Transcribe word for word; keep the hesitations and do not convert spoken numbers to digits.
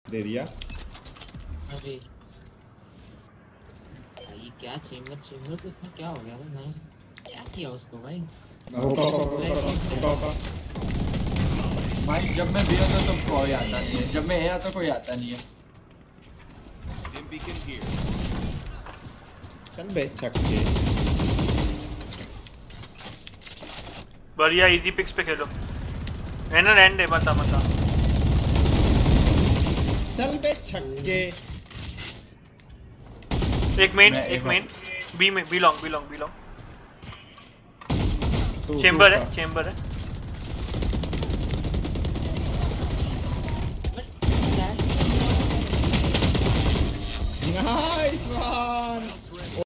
दे दिया। अरे ये क्या चेंबर चेंबर को इतना क्या हो गया भाई? मैंने क्या किया उसको भाई? होका होका होका होका। भाई जब मैं बी होता तो कोई आता नहीं है, जब मैं ए आता कोई आता नहीं है। चल बे छक्के। बढ़िया इजी पिक्स पे खेलो। एनर एंड है, मत मत। चल बे छक्के। एक मेन एक मेन बी में बी लॉन्ग बी लॉन्ग बी लॉन्ग। चेंबर है चेंबर है। नाइस भाई।